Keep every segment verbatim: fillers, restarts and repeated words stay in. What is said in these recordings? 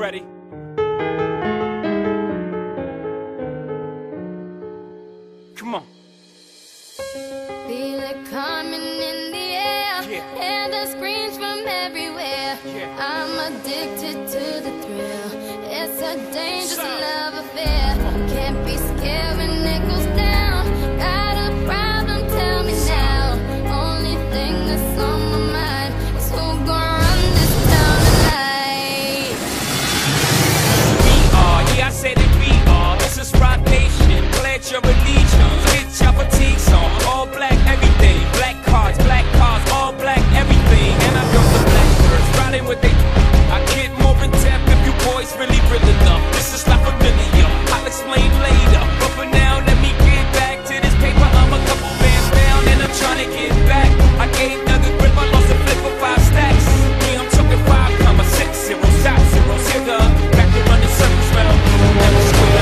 ready? Come on. Feel it coming in the air. Yeah. Hear the screams from everywhere. Yeah. I'm addicted to the thrill. It's a dangerous Son. love affair. Can't be scared when it goes down. Got a problem? Tell me now. Only thing that's on my mind is who gon' run this town tonight. We are, yeah, I said it, we are. This is Rock Nation. Pledge your allegiance. Get your fatigues on. All black, everything. Black cards, black cars, all black, everything. And I built the black birds, riding with they. I get more in depth if you boys really, really enough. This is not familiar. I'll explain later. But for now, let me get back to this paper. I'm a couple bands down and I'm trying to get back. I gave Doug a grip, I lost a flip for five stacks. Yeah, I'm talking five comma six zero shot zero zero. Back to running circles round. Never square.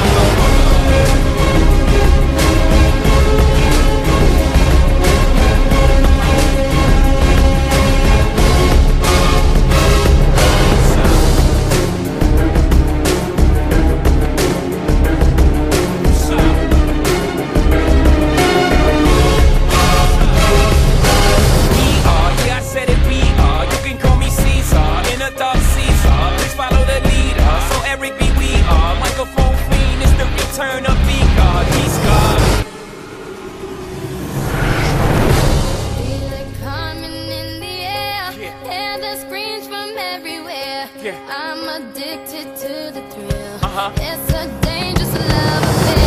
Turn up the God, he's God. Feel it coming in the air. Yeah. Hear the screams from everywhere. Yeah. I'm addicted to the thrill. Uh-huh. It's a dangerous love affair.